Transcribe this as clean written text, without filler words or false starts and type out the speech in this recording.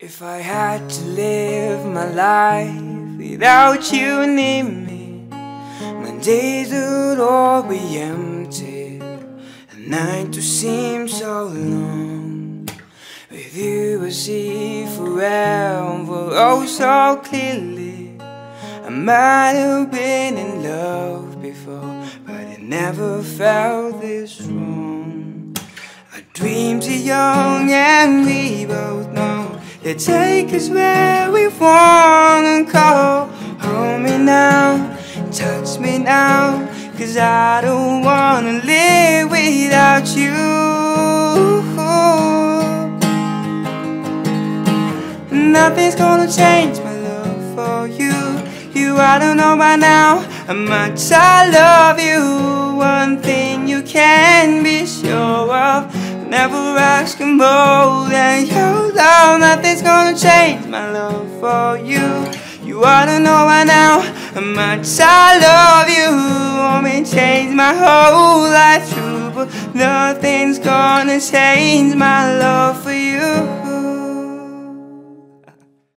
If I had to live my life without you near me, my days would all be empty, and night would seem so long. With you I see forever, oh so clearly. I might have been in love before, but it never felt this wrong. Our dreams are young and we both know they take us where we wanna go. Hold me now, touch me now, 'cause I don't wanna live without you. Nothing's gonna change my love for you. I don't know by now how much I love you. One thing you can be sure of, never asking more than your love. Nothing's gonna change my love for you. You ought to know by now how much I love you. Want me to change my whole life through, but nothing's gonna change my love for you.